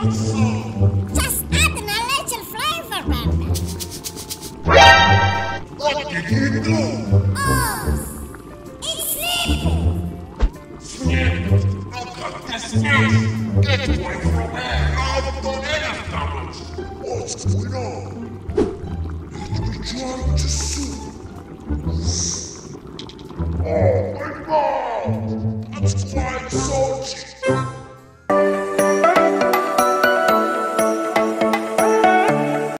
Just add an little flavor, BANBAN. What did you do? Oh, it's simple. Snip! Look at this face! Get away from me! I've done enough damage! What's going on? Let me try to soothe